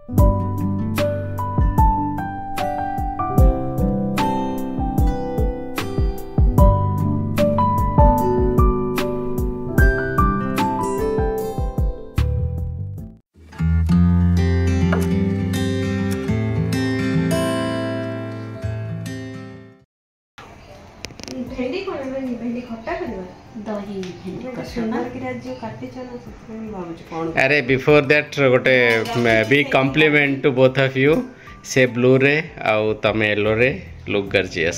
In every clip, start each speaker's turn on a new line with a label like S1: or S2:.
S1: भेंडी कौन भेंडी खट्टा करवा दही भेंडी सुंदर कि राज्य काटी चना सतनी बाबू कौन
S2: अरे बिफोर दैट गोटे big compliment to both of you से ब्लू रे आउ तमे येलो रे लुक गर्जियस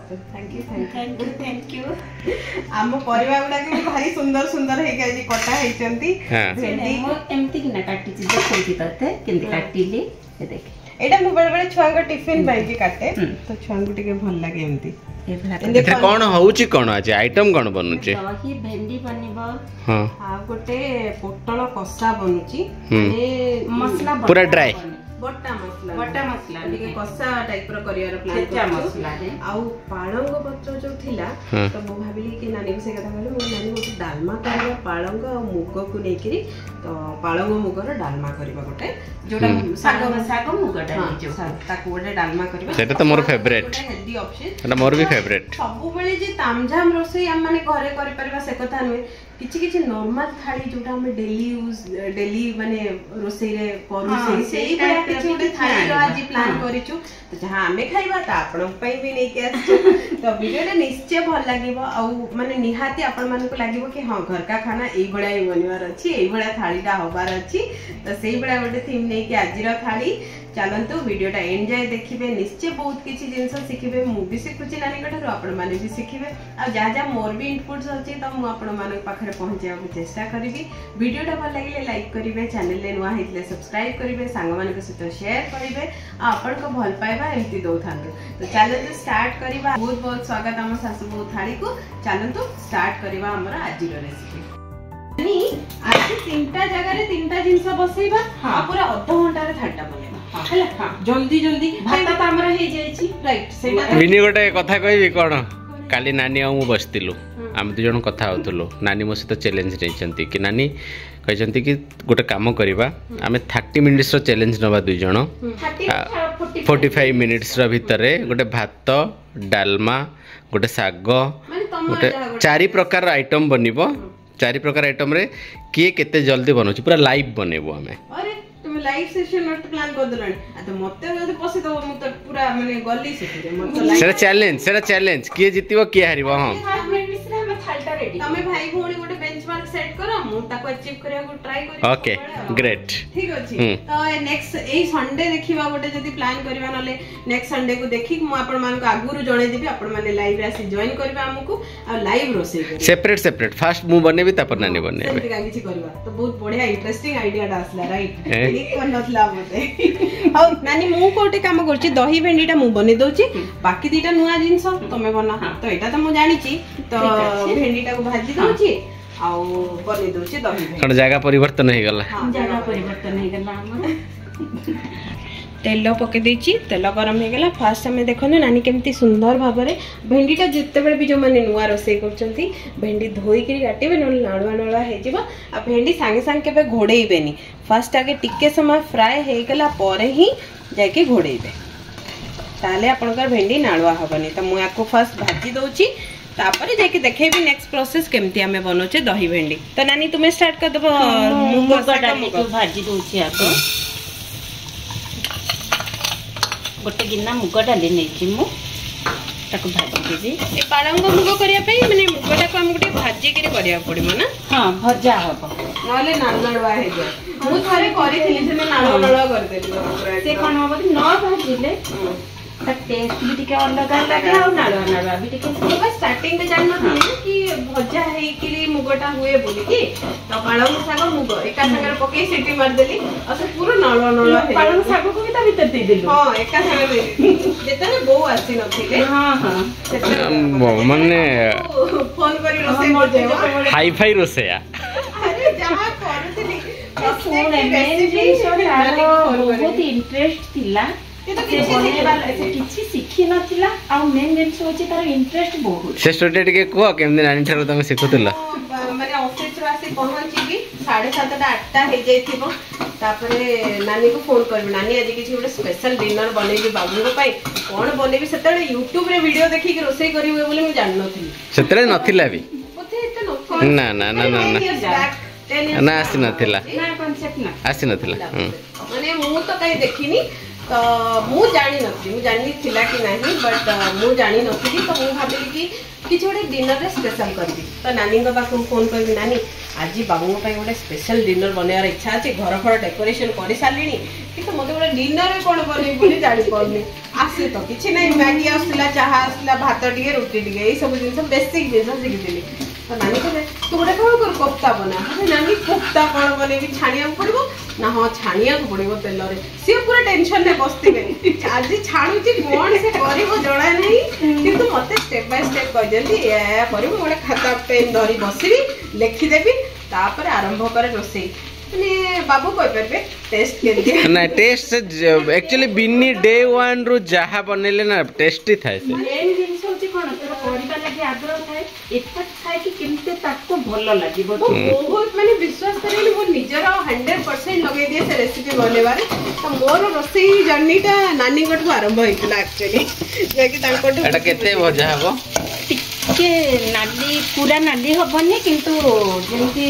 S1: थैंक यू आम परिवा गुडा के भारी सुंदर सुंदर हे के कटा हेचंती भेंडी एमती कि ना काटी छी देखैती तते केंती काटीली ए देख एटा मो बड़े बड़े छुआ का टिफिन बाई के काटे तो छुआ को टिके भल लागे एमती
S2: एथे कोन होउची कोन आज आइटम कोन बनुची
S1: दही भेंडी बनिबो
S2: हां
S1: आ गोटे पोटल कसा बनुची ए मसला
S2: पूरा ड्राई
S1: बट्टा मसला टिके कसा टाइप रो करियर प्लान करियो मसला रे आ पाळंग पत्र जो थिला तो मो भाबिली कि नानी से कथा कहले मो नानी गोटे डालमा करबा पाळंग आ मुग को नेकिरी तो पाळंग मुगर डालमा करबा गोटे जोटा साग मुग डाली जो ताको गोटे डालमा करबा
S2: सेटा तो मोर फेवरेट
S1: हेल्दी ऑप्शन
S2: सेटा मोर भी फेवरेट
S1: सब बेले जे तामझाम रोसई हम माने घरे करि परबा से कथा न किछि किछि नॉर्मल थाली जोटा हम डेली यूज डेली माने रोसई रे परुसई सेही टाइप किछि गोटे थाली रो आज प्लान करिछु तो जहां हमें खाइबा ता आपण पई भी नै के आछु तो वीडियो रे निश्चय भल लागिबो आ माने निहाती आपण मन को लागिबो कि हां घर का खाना एई बडा ही बनिवार अछि एई बडा थालीटा होबार अछि तो सेही बडा गोटे थीम नै कि आजिर थाली चलंतु वीडियोटा एंजॉय देखिबे निश्चय बहुत किछि जिंस सिखिबे मु भी सिखुची नानी कठरो आपण माने भी सिखिबे आ जा जा मोर भी इनपुट्स अछि त मु आपण माने पाखरे पहुंचाबा को चेष्टा करिबी वीडियोटा भल लागिले लाइक करिबे चैनल ले नुआ हेतले सब्सक्राइब करिबे सांग माने के सहित शेयर करिबे आ आपण को भल पाइबा एमती दो थांतु तो चलंतु स्टार्ट करिबा बहुत बहुत स्वागत हम सासु बहु थाली को चलंतु स्टार्ट करिबा हमर आजिर रेसिपी नी आज तीनटा जगह रे तीनटा जिंस बसैबा आ पूरा आधा घंटा रे थाटा बनेबा हला हां जल्दी जल्दी भात त हमरा हे जायछि राइट सेटा
S2: विनी गोटे कथा कहबी कोन काली नानी आ मु बसतिलु हम दु जण कथा होतलु नानी मो सहित चैलेंज रहिचंती कि नानी कहचंती कि गोटे काम करबा हमें 30 मिनिट्स रो चैलेंज नबा दु जण 45 मिनिट्स रो भितरे गोटे भात डालमा गोटे साग गोटे चारि प्रकार आइटम बनिबो चारि प्रकार आइटम रे किए केते जल्दी बनोची पूरा लाइव बनेबो हमें
S1: अरे तुम लाइव सेशन नोट प्लान कर दलनी आ तो मते जदी पसे तो मु तो पूरा माने गली से मते
S2: सेरा चैलेंज किए जीतिबो किए हारिबो हां
S1: रेडी तमे भाई भोणी गोटे बेंचमार्क सेट करो मु ताको अचीव करिया को ट्राई करी
S2: ओके ग्रेट
S1: ठीक अछि तो नेक्स्ट ए संडे देखिबा गोटे जदी प्लान करबा नले नेक्स्ट संडे को देखि मु आपण मान को आगुरु जणे देबी आपण माने लाइव रे आसी जॉइन करबा हमकु आ लाइव रोसे
S2: सेपरेट सेपरेट फास्ट मु बनेबी तापर नानी बनेबे
S1: सेमति का किछि करबा तो बहुत बढ़िया इंटरेस्टिंग आईडिया डा आसला राइट ठीक बनथला मते आ नानी मु कोटे काम करछि दही भेंडीटा मु बने दोछि बाकी दीटा नुवा जिंस तमे बना तो एटा तो मु जानि छी तो भेंडीटा को भाजी दोछि आ बने दोछि दही भेंडी
S2: कोन जगह परिवर्तन हे गला
S1: जगह परिवर्तन हे गला हमर तेल पके देछि तेल गरम हे गला फास्ट हमें देखनु नानी केमती सुंदर भाबरे भेंडीटा जत्ते बेले भी जो माने नुवा रोसे करचंती भेंडी धोई करी काटिबे न नाळुआ नाळुआ हे जिवो आ भेंडी संगे संगे केबे घोड़ेइबेनी फास्ट आगे टिके समय फ्राई हे गला परे ही जाके घोड़ेइबे ताले आपनकर भेंडी नाळुआ हबनी त मु याको फास्ट भाजी दोछि तापरे जाके देखेबी नेक्स्ट प्रोसेस केमती हमें बनोचे दही भेंडी तो नानी तुम्हें स्टार्ट कर दबो मुग डाली को भाजी दोछि आको गोटे गिन्ना मुग डाली नै छी मु ताको भाजी देबी ए पालंग मुग करिया पे माने मुगटा को हम गोटे भाजी करी करिया पड़िमो ना हां भजा हबो नले नालनडवा हे जे मु थारे करी थिले से नालनडवा कर देली से कोन हबो न भाजीले ता टेस्ट भी टिके अलग लागे आ नालवा नालवा भी टिके तो स्टार्टिंग में जान न कि भजा हे कि मुगटा हुए बोली कि तो पालंग साग मुग एका संगे पके सीटी मार देली और से पूरा नालवा नालवा हे पालंग साग को भी ता भीतर दे देली हां एका संगे दे जेतने बो आसी नथिले हां हां
S2: माने
S1: फोन करी रोसे कर देवा
S2: हाई फाई रोसेया
S1: अरे जहां करथली
S3: सुने मेन जिंस बहुत इंटरेस्ट थिला किछि सिखि नथिला आ मेन जिंस होची तार इंटरेस्ट बहुत
S2: से स्टोरी टिके को केमदे नानी ठारो तमे सिखुतला
S1: माने ऑफिस रो आसी पहुंची भी 7:30 8टा हो जाइथिबो तापरे नानी को फोन करबी नानी आज किछि गोटे स्पेशल डिनर बनेबी बाबू को पाई कोन बनेबी सेतले YouTube रे वीडियो देखि के रोसई करिवे बोले मैं जान नथि सेतले नथिला भी ओथे एते न ना ना ना ना ना ना आसी नथिला ना कांसेप्ट ना आसी नथिला माने मु तो कहीं देखिनी तो मु जानी थिला कि नहीं बट मु जानी नथि तो मु भाबिली कि किछि गोटे डिनर रे स्पेशल करबी तो नानी को पास फोन करबी नानी आज बाबू पाई गोटे स्पेशल डिनर बनार इच्छा अच्छे घर फर डेकोरेशन कर सारे कि मत गोटे डिनर कौन बन बोली जानी पानी आसे तो किसी ना मैगी आसला चाह आसला भात टे रुटी टे यही सब जिन बेसिक जिन शिखी तो नानी कहे तू गोटे कौन कर कोफ्ता बना नानी कोफ्ता कौन बनैबी छाणिया पड़ो ना हाँ छाणिया पड़ो तेल सी पूरा टेंशन में बसवे आज छाणुची कौन से कर जड़ा नहीं कि मत स्टेप बाय स्टेप कहते या कर गोटे खाता पेन धरी बसबी लिखिदेवी तापर आरंभ करे रोसई ने बाबू कह परबे टेस्ट के ना टेस्ट एक्चुअली बिनी डे 1 रु जहा बनेले ना टेस्टी थाए से
S3: मेन जिंस होची कोन तोरा परिबा लागि आग्रह थाए इफेक्ट थाए कि केमते ताको भलो लागिबो बहुत माने विश्वास करेली मो निजर 100% लगे दिए से रेसिपी बनेबार तो मोर रोसई जर्नीटा नानी गठ आरंभ होइतला एक्चुअली जे कि तांको
S2: एटा केते भजा हबो
S3: के नाली पूरा नाली हबनी किंतु जेंति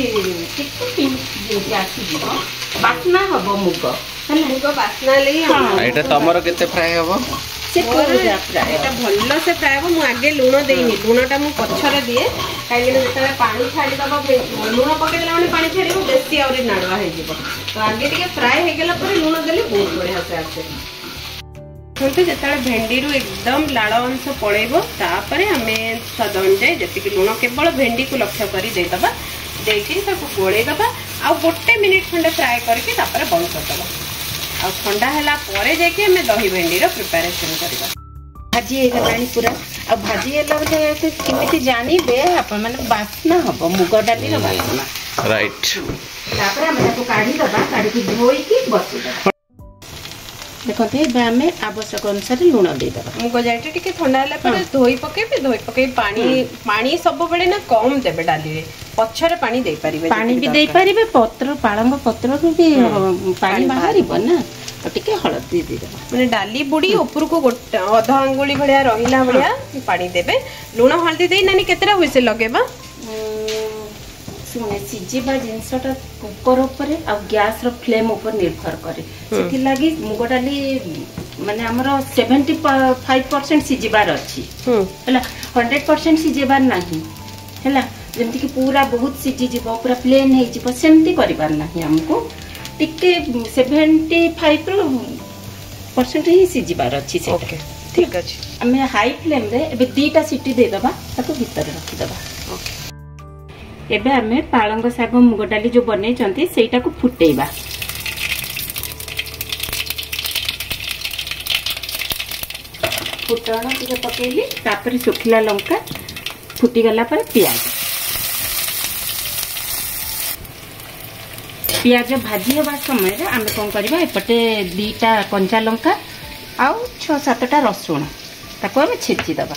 S3: ठीक आसीबो बासना हबो मुग
S1: मुग बासना लई
S2: एटा तमरो केते फ्राई हबो
S3: से पूरा फ्राई
S1: एटा भल्लो से फ्राई हबो मु आगे लूण देइनी लूणटा मु पछरे दिए काहे कि जेतले पानी छाडी दबो लूण पके देला माने पानी छाडीबो बेसी आउरी नाडवा हे जिवो तो आगे टिके फ्राई हे गेला पर लूण देले बहुत बढ़िया से आसे तो जिते भेंडी रु एकदम लाल अंश पड़ेब तापर आम स्वाद अनुजाई जी लुण केवल भेंडी को लक्ष्य कर देदबा देखिए गोलैदबा आ गोटे मिनिट खंडे फ्राए करके बंद करदबा आ ठंडा है दही भेंडी प्रिपेरेसन करबा
S3: भाजी हे गलानी पूरा आ भाजी हेला बोले केमिति जानबे अपन माने बासना हबो मुग डाली रो बासना
S2: राइट
S3: तापर हम ताको काढी दबा काढी के धोई के बसी दबा देखते आम आवश्यक अनुसार लुण देदेबा
S1: मुग जाइटे टिके ठंडा है पर धोई पके पानी सब बेले ना कम देबे डाली पछरे पानी दे पारिबे
S3: पानी भी दे पारिबे पत्र पालंग पत्र को भी पानी बाहरिबो ना तो टिके हळदी दे देबा
S1: माने डाली बुडी ऊपर को अध अंगुली भलिया रहिला भलिया पानी देबे लुण हल्दी देई नानी केतरा हुइसे लगेबा
S3: सुने सिजिबा जिनसटा कुकर ऊपर आ गैस रो फ्लेम ऊपर निर्भर करे सेति लागि मुग डाली माने हमर 75% सिजिबार अछि हला 100% सिजिबार नाही हला जेमति कि पूरा बहुत सिजि जिवो पूरा प्लेन हे जिवो सेमति करिबार नाही हमको टिके 75% ही सिजिबार अछि से
S1: ओके ठीक अछि
S3: हमें हाई फ्लेम रे एबे दीटा सीटी दे दबा ताको भीतर रखि दबा
S1: ओके
S3: एबे हमें पालंग साग मुग डाली जो बनै चंती सेटा को फुटेबा फुटण टिके पकेली तापर सुखिला लंका फुटी गला पर प्याज भाजी होबा समय रे हम कोन करबा एपटे दीटा कंचा लंका आउ 6-7टा रसुण ताको हम छेची दबा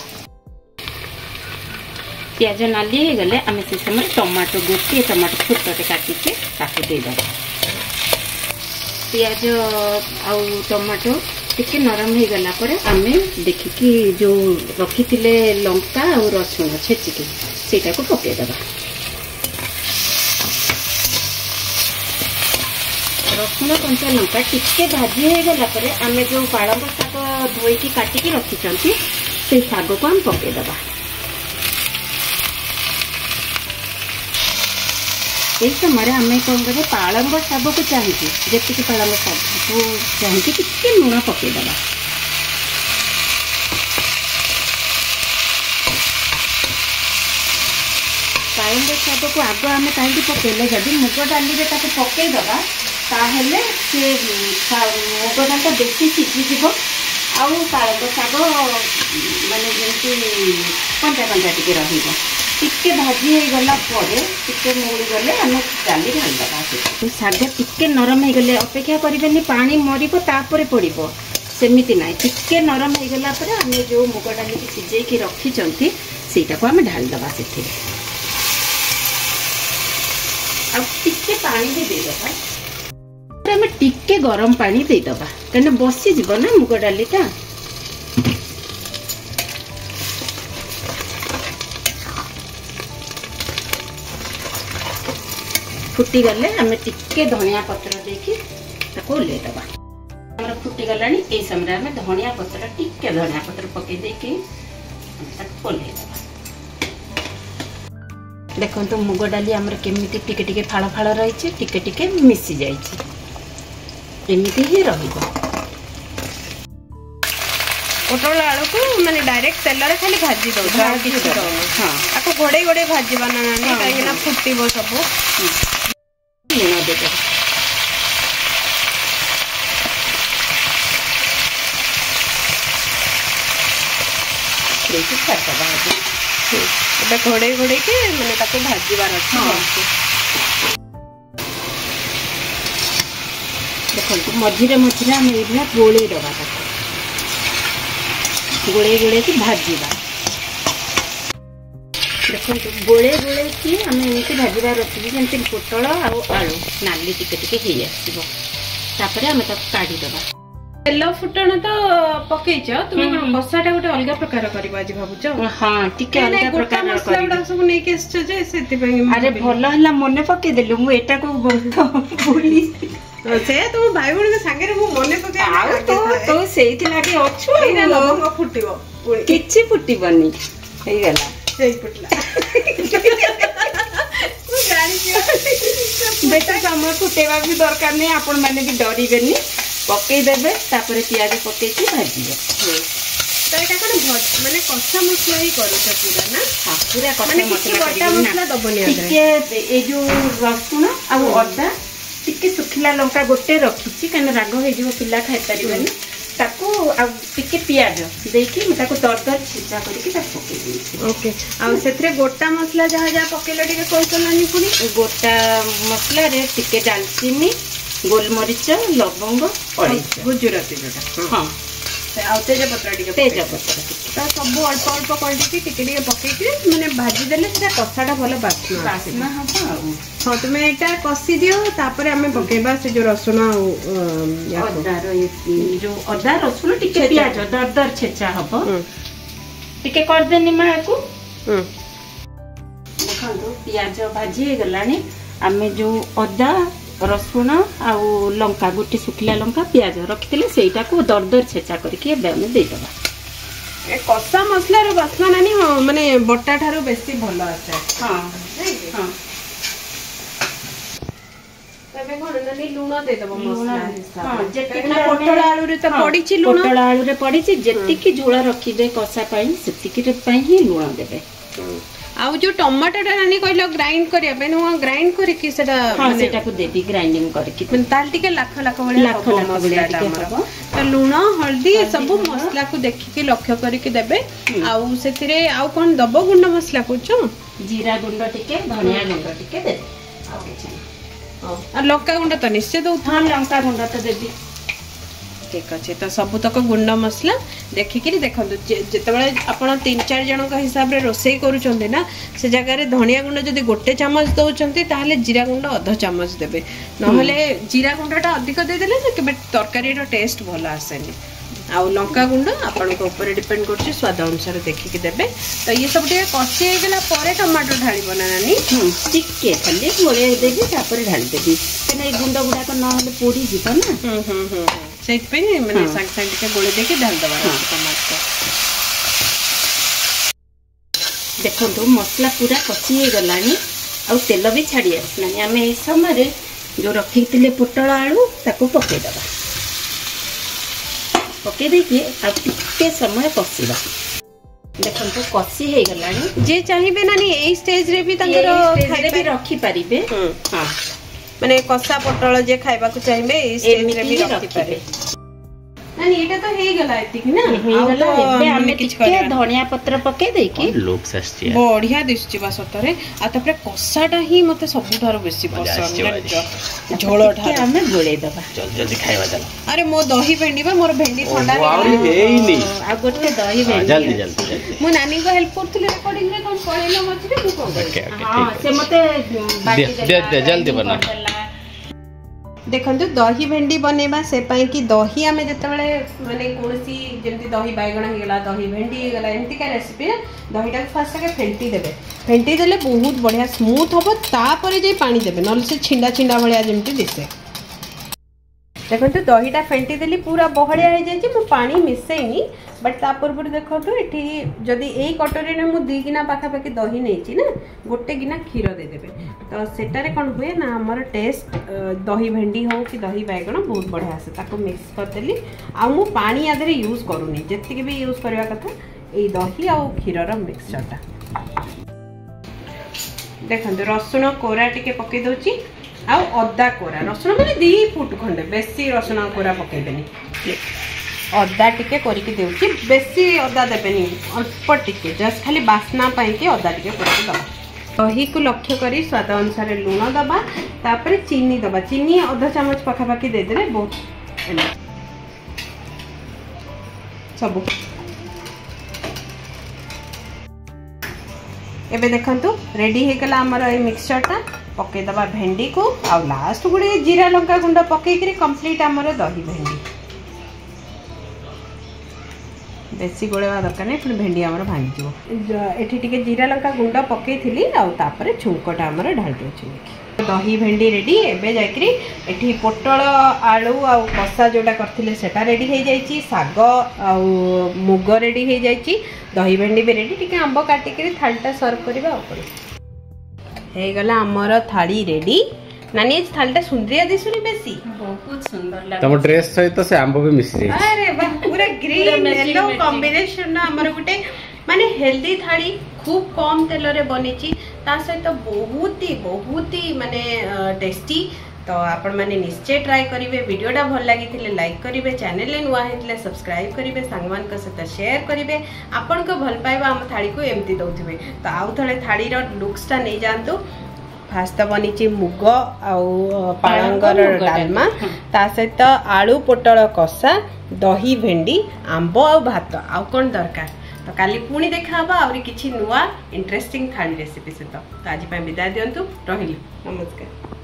S3: प्याज नाली हो गले आम से समय टमाटो गोटे टमाटो छोटे काटी के ताकू दे दबा प्याज आउ टमाटो टिके नरम हो गला पर आम देखिकी जो रखी थिले लंका और रसुण छेचिकी सेटा को पके दबा रसुण कंचा लंका टिके भाजी हो गला पर आम जो पालंग शाग धोईकी काटिकी रखी से शाग को हम पके दबा ये समय आम कौन करें पालंग शाग को चाहिए जी पालंग शाग को चाहिए टिके लुण पकईदबा पालंग शाग को आग आम कहीं पकेले जदि मुग डाली पकईदबा ताहले से मुग डाल बेसी सीझीज आउ पालंग शाग माने जमी कंचा कंचा टिके रहिबो टिके भाजी हो गला परे टिके मूड़ी गले हम डाली ढाल दबा शाग टिके नरम हो गले अपेक्षा करिबेनी पानी मरिबो तापरे पड़िबो सेमिति नाही टिके नरम हो गला परे हम जो मुग डाली की सिझे की रखी चंती सेटा को हम ढाल दबा सेथिरे आ ଆଉ ଟିକେ ପାଣି ବି ଦେଇଦବା। ଆମେ ଟିକେ ଗରମ ପାଣି ଦେଇଦବା କାହିଁକିନା ବସିଯିବ ନା ମୁଗ ଡାଲିଟା। ଫୁଟିଗଲେ ଆମେ ଟିକେ ଧନିଆ ପତ୍ର ଦେଇକି ତାକୁ ଓହ୍ଲେଇଦବା। ଆମର ଫୁଟିଗଲାଣି। ଏଇ ସମୟରେ ଆମେ ଧନିଆ ପତ୍ର ପକେଇ ଦେଇକି ତାକୁ ଓହ୍ଲେଇଦବା। ଦେଖନ୍ତୁ ମୁଗ ଡାଲି ଆମର କେମିତି ଟିକେ ଟିକେ ଫାଳ ଫାଳ ରହିଛି, ଟିକେ ଟିକେ ମିଶି ଯାଇଛି। ଏମିତି ହିଁ ରହିବ।
S1: ପୋଟଳ ଆଳୁକୁ ମାନେ ଡାଇରେକ୍ଟ ତେଲରେ ଖାଲି ଭାଜି ଦଉଛ, ଆଉ କିଛି ଦଉନ। ତାକୁ ଘୋଡେଇ ଘୋଡେଇ ଭାଜିବା ନା ନାନୀ, କାହିଁକି ନା ଫୁଟିବ ସବୁ।
S3: ଲୁଣ ଦେଇଦବା।
S1: ଏବେ ଘୋଡେଇ ଘୋଡେଇକି ମାନେ ତାକୁ ଭାଜିବାର ଅଛି।
S3: ଦେଖନ୍ତୁ ମଝିରେ ମଝିରେ ଆମେ ଏଇଭଳିଆ ଗୋଳେଇ ଦେବା। ତାକୁ ଗୋଳେଇ ଗୋଳେଇକି ଭାଜିବା। ଦେଖନ୍ତୁ ଗୋଳେଇ ଗୋଳେଇକି ଆମେ ଏମିତି ଭାଜିବାର ଅଛି ଯେମିତି ପୋଟଳ ଆଉ ଆଳୁ ନାଲି ଟିକେ ଟିକେ ହେଇ ଆସିବ। ତାପରେ ଆମେ ତାକୁ କାଢିଦବା।
S1: ତେଲ ଫୁଟଣ ତ ପକେଇଛ, ତୁମେ କଣ କଷାଟା ଗୋଟେ ଅଲଗା ପ୍ରକାର କରିବ ଆଜି ଭାବୁଛ?
S3: ହଁ ଟିକେ ଅଲଗା ପ୍ରକାର
S1: ମସଲା ଗୁଡା ସବୁ ନେଇକି ଆସିଛ ଯେ ସେଥିପାଇଁ।
S3: ଆରେ ଭଲ ହେଲା ମନେ ପକେଇଦେଲୁ, ମୁଁ ଏଟାକୁ ଭୁଲି
S1: ସେ ତୁମ ଭାଇ ଭଉଣୀଙ୍କ ସାଙ୍ଗରେ ମୁଁ ମନେ ପକେଇ
S3: ତୁ ସେଇଥିଲାଗି ଅଛୁ।
S1: ଫୁଟିବ
S3: କିଛି ଫୁଟିବନି। ହେଇଗଲା। ବେଶୀ ସମୟ ଫୁଟେଇବା ବି ଦରକାର ନାହିଁ, ଆପଣ ମାନେ ବି ଡରିବେନି। ପକେଇଦେବେ, ତାପରେ ପିଆଜ ପକେଇକି ଭାଜିବେ।
S1: ତ ଏଇଟା କଣ ମାନେ କଷା ମସଲା ହିଁ କରୁଛ ପୁରା ନା?
S3: ପୁରା
S1: କଷା ମସଲା ଦବନି।
S3: ଟିକେ ଏଇ ଯୋଉ ରସୁଣ ଆଉ ଅଦା, ଟିକେ ଶୁଖିଲା ଲଙ୍କା ଗୋଟେ ରଖିଛି କାହିଁକିନା ରାଗ ହେଇଯିବ, ପିଲା ଖାଇପାରିବେନି। ତାକୁ ଆଉ ଟିକେ ପିଆଜ ଦେଇକି ମୁଁ ତାକୁ ଦରଦର ଛେଚା କରିକି ତାକୁ ପକେଇ ଦେଇଛି।
S1: ଓକେ। ଆଉ ସେଥିରେ ଗୋଟା ମସଲା ଯାହା ଯାହା ପକେଇଲେ ଟିକେ କହିଦେଲାନି ପୁଣି।
S3: ଗୋଟା ମସଲାରେ ଟିକେ ଡାଲଚିନି, ଗୋଲମରିଚ, ଲବଙ୍ଗ, ଅଳେଇଚ,
S1: ଗୁଜୁରାତି ଯୋଉଟା।
S3: ହଁ।
S1: ଆଉ ତେଜପତ୍ର ଟିକେ
S3: ତ
S1: ସବୁ ଅଳ୍ପ ଅଳ୍ପ କରିକି ଟିକେ ଟିକେ ପକେଇକି ମାନେ ଭାଜିଦେଲେ ସେଟା କଷାଟା ଭଲ ବାସ୍ନା
S3: ହବ ଆଉ।
S1: ହଁ ତୁମେ ଏଇଟା କଷି ଦିଅ, ତାପରେ ଆମେ ପକେଇବା ସେ ଯୋଉ ରସୁଣ ଆଉ
S3: ଅଦା ରସୁଣ ଟିକେ ପିଆଜ ଦରଦର ଛେଚା ହବ। ଟିକେ କରିଦେନି ମା ୟାକୁ। ଦେଖନ୍ତୁ ପିଆଜ ଭାଜି ହେଇଗଲାଣି। ଆମେ ଯୋଉ ଅଦା ରସୁଣ ଆଉ ଲଙ୍କା, ଗୋଟେ ଶୁଖିଲା ଲଙ୍କା, ପିଆଜ ରଖିଥିଲେ ସେଇଟାକୁ ଦରଦର ଛେଚା କରିକି ଏବେ ଆମେ ଦେଇଦବା।
S1: କଷା ମସଲାର ବାସ୍ନା ନାନି ମାନେ ବଟା ଠାରୁ ବେଶୀ ଭଲ ଆସେ। ଏବେ କଣ ନାନି ଲୁଣ ଦେଇଦବ। ପୋଟଳ ଆଳୁରେ ତ ପଡିଛି ଲୁଣ।
S3: ପୋଟଳ ଆଳୁରେ ପଡିଛି, ଯେତିକି ଝୋଳ ରଖିବେ କଷା ପାଇଁ ସେତିକି ପାଇଁ ହିଁ ଲୁଣ ଦେବେ।
S1: ଆଉ ଯୋଉ ଟମାଟୋଟା ନାନି କହିଲ ଗ୍ରାଇଣ୍ଡ କରିବା ପାଇଁ, ମୁଁ ଗ୍ରାଇଣ୍ଡ କରିକି
S3: ସେଟାକୁ ଦେବି ଗ୍ରାଇଣ୍ଡିଙ୍ଗ କରିକି।
S1: ତାହେଲେ ଟିକେ ଲାଖ ଲାଖ ଭଳିଆ ହବ ମସଲାଟା ଆମର। ତ ଲୁଣ ହଳଦୀ ସବୁ ମସଲାକୁ ଦେଖିକି ଲକ୍ଷ୍ୟ କରିକି ଦେବେ। ଆଉ ସେଥିରେ ଆଉ କଣ ଦବ ଗୁଣ୍ଡ ମସଲା କହୁଛ?
S3: ଜିରା ଗୁଣ୍ଡ ଟିକେ, ଧନିଆ ଗୁଣ୍ଡ ଟିକେ ଦେବେ, ଆଉ କିଛି ନାହିଁ।
S1: ଆଉ ଲଙ୍କା ଗୁଣ୍ଡ ତ ନିଶ୍ଚୟ ଦଉ।
S3: ହଁ ଲଙ୍କା ଗୁଣ୍ଡ ତ ଦେବି।
S1: ଠିକ ଅଛି। ତ ସବୁତକ ଗୁଣ୍ଡ ମସଲା ଦେଖିକିରି ଦେଖନ୍ତୁ, ଯେତେବେଳେ ଆପଣ 3-4 ଜଣଙ୍କ ହିସାବରେ ରୋଷେଇ କରୁଛନ୍ତି ନା, ସେ ଜାଗାରେ ଧନିଆ ଗୁଣ୍ଡ ଯଦି 1 ଚାମଚ ଦଉଛନ୍ତି ତାହେଲେ ଜିରା ଗୁଣ୍ଡ 1/2 ଚାମଚ ଦେବେ। ନହେଲେ ଜିରା ଗୁଣ୍ଡଟା ଅଧିକ ଦେଇଦେଲେ ସେ କେବେ ତରକାରୀର ଟେଷ୍ଟ ଭଲ ଆସେନି। ଆଉ ଲଙ୍କା ଗୁଣ୍ଡ ଆପଣଙ୍କ ଉପରେ ଡିପେଣ୍ଡ କରୁଛି, ସ୍ୱାଦ ଅନୁସାରେ ଦେଖିକି ଦେବେ। ତ ଇଏ ସବୁ ଟିକେ କଷି ହେଇଗଲା ପରେ ଟମାଟୋ ଢାଳିବ ନା ନାନି?
S3: ଟିକେ ଖାଲି ଗୋଳେଇ ଦେବି, ତାପରେ ଢାଳିଦେବି, କାହିଁକିନା ଏଇ ଗୁଣ୍ଡ ଗୁଡାକ ନହେଲେ ପୋଡିଯିବ ନା।
S1: ସେଇଥିପାଇଁ ମାନେ ସାଙ୍ଗେ ସାଙ୍ଗେ ଟିକେ ଗୋଳେଇ ଦେଇକି ଢାଳିଦେବା ଟମାଟୋ।
S3: ଦେଖନ୍ତୁ ମସଲା ପୁରା କଷି ହେଇଗଲାଣି, ଆଉ ତେଲ ବି ଛାଡି ଆସିଲାଣି। ଆମେ ଏଇ ସମୟରେ ଯୋଉ ରଖିଥିଲେ ପୋଟଳ ଆଳୁ ତାକୁ ପକେଇଦବା। ପକେଇ ଦେଇକି ଆଉ ଟିକେ ସମୟ କଷିବା। ଦେଖନ୍ତୁ କଷି ହେଇଗଲାଣି।
S1: ଯେ ଚାହିଁବେ ନାନି ଏଇ ଷ୍ଟେଜରେ ବି ତାଙ୍କର
S3: ଖାଇବେ ରଖିପାରିବେ। ମାନେ
S1: କଷା ପୋଟଳ ଯେ ଖାଇବାକୁ ଚାହିଁବେ ଏଇ ଷ୍ଟେଜରେ ବି ରଖିପାରିବେ। ନାନି ଏଟା ତ ହେଇଗଲା ଏତିକି ନା
S3: ହେଇଗଲା। ଏବେ ଆମେ ଟିକେ ଧନିଆ ପତ୍ର ପକେଇ ଦେଇକି
S2: ଲୁକ୍ସ ଆସିଛି
S1: ବଢିଆ ଦିଶୁଛି ବା ସତରେ। ଆଉ ତାପରେ କଷାଟା ହିଁ ମତେ ସବୁଠାରୁ ବେଶୀ ପସନ୍ଦ ଝୋଳ ଠାରୁ।
S3: ଆମେ ଗୋଳେଇ ଦବା।
S2: ଜଲ୍ଦି ଜଲ୍ଦି ଖାଇବା ଚାଲ।
S1: ଆରେ ମୋ ଦହି ଭେଣ୍ଡି ବା ମୋର ଭେଣ୍ଡି ଥଣ୍ଡା
S2: ହେଇନି।
S3: ଆଉ ଗୋଟେ ଦହି
S2: ଜଲ୍ଦି ଜଲ୍ଦି ଜଲ୍ଦି।
S1: ମୁଁ ନାନୀଙ୍କୁ ହେଲ୍ପ କରୁଥିଲି ରେକର୍ଡିଂରେ କଣ ପଳେଇଲ ମଝିରେ ମୁଁ କଣ
S2: ଓକେ ଓକେ
S3: ହଁ ସେ ମତେ
S2: ଦେ ଜଲ୍ଦି ବନା।
S1: ଦେଖନ୍ତୁ ଦହି ଭେଣ୍ଡି ବନେଇବା ସେ ପାଇଁ କି ଦହି ଆମେ ଯେତେବେଳେ ମାନେ କୌଣସି ଯେମିତି ଦହି ବାଇଗଣ ହେଇଗଲା ଦହି ଭେଣ୍ଡି ହେଇଗଲା ଏମିତିକା ରେସିପିରେ ଦହିଟାକୁ ଫାର୍ଷ୍ଟ ଆଗେ ଫେଣ୍ଟି ଦେବେ। ଫେଣ୍ଟି ଦେଲେ ବହୁତ ବଢ଼ିଆ ସ୍ମୁଥ୍ ହେବ। ତାପରେ ଯାଇ ପାଣି ଦେବେ, ନହେଲେ ସେ ଛିଣ୍ଡା ଛିଣ୍ଡା ଭଳିଆ ଯେମିତି ଦିଶେ। ଦେଖନ୍ତୁ ଦହିଟା ଫେଣ୍ଟି ଦେଲି ପୁରା ବହଳିଆ ହେଇଯାଇଛି। ମୁଁ ପାଣି ମିଶେଇନି, ବଟ୍ ତା ପୂର୍ବରୁ ଦେଖନ୍ତୁ ଏଠି ଯଦି ଏଇ କଟୋରୀରେ ମୁଁ 2 ଗିନା ପାଖାପାଖି ଦହି ନେଇଛି ନା, ଗୋଟେ ଗିନା କ୍ଷୀର ଦେଇଦେବେ। ତ ସେଟାରେ କ'ଣ ହୁଏ ନା ଆମର ଟେଷ୍ଟ ଦହି ଭେଣ୍ଡି ହଉ କି ଦହି ବାଇଗଣ ବହୁତ ବଢ଼ିଆ ଆସେ। ତାକୁ ମିକ୍ସ କରିଦେଲି। ଆଉ ମୁଁ ପାଣି ଆ ଦେହରେ ୟୁଜ୍ କରୁନି, ଯେତିକି ବି ୟୁଜ୍ କରିବା କଥା ଏଇ ଦହି ଆଉ କ୍ଷୀରର ମିକ୍ସଚରଟା। ଦେଖନ୍ତୁ ରସୁଣ କୋରା ଟିକେ ପକେଇ ଦେଉଛି ଆଉ ଅଦା କୋରା। ରସୁଣ ମାନେ 2 ଫୁଟ ଖଣ୍ଡେ, ବେଶୀ ରସୁଣ କୋରା ପକେଇବେନି। ଅଦା ଟିକେ କରିକି ଦେଉଛି, ବେଶୀ ଅଦା ଦେବେନି, ଅଳ୍ପ ଟିକେ ଜଷ୍ଟ ଖାଲି ବାସ୍ନା ପାଇଁକି ଅଦା ଟିକେ କରିକି ଦେବା। ଦହିକୁ ଲକ୍ଷ୍ୟ କରି ସ୍ୱାଦ ଅନୁସାରେ ଲୁଣ ଦେବା, ତାପରେ ଚିନି ଦେବା। ଚିନି ଅଧା ଚାମଚ ପାଖାପାଖି ଦେଇଦେଲେ ବହୁତ ସବୁ। ଏବେ ଦେଖନ୍ତୁ ରେଡି ହେଇଗଲା ଆମର ଏଇ ମିକ୍ସଚରଟା। ପକେଇଦବା ଭେଣ୍ଡି को आउ लास्ट गुड़े जीरा लंका गुंड पकईकरी कंप्लीट आमर दही भेंडी बेसी गोलेवा दरकार नहीं फिर भेंडी आमर भांगी एठी टिके जीरा लंका गुंड पकईथिली आउ तापरे छुंकटा आमर ढाल देछि। दही भेंडी रेडी। एबे जाकरी एठी पोटल आलू आउ कसा जोटा करथिले सेटा रेडी हो जाइछि। साग आउ मुग रेडी हो जाइछि। दही भेंडी भी रेडी। टिके आंब काटिकरी थालीटा सर्व करबा ऊपर हे गला हमर थाली रेडी। नानी आज थालीटा सुंदरिया दिसुनी बेसी
S3: बहुत सुंदर लागे।
S2: तम ड्रेस सहित से आंब भी मिश्री।
S1: अरे वाह पूरा ग्रीन येलो कॉम्बिनेशन ना हमर गुटे माने हेल्दी थाली खूब कम तेल रे बनेची ता सहित बहुत ही माने टेस्टी। तो आपण माने निश्चय ट्राई करिवे। वीडियोटा भल लागि थिले लाइक करिवे, चैनल ले नुआ हेतले सब्सक्राइब करिवे, संगमान के साथ शेयर करिवे। आपण को भल पाइबा हम थाली को एमती दउथिबे। तो आउ थळे थाली रो लुक्सटा नै जानतु। फास्ट बनीची मुग आउ पाळंगर डालमा ता सहित आलू पोटल कषा दही भेंडी आंब आउ भात आउ कोन दरकार। तो काली पुणी देखा हबा आउरी किछि नुआ इंटरेस्टिंग थाली रेसिपी सहित। तो आज विदाय दियंतु। रहिली नमस्कार।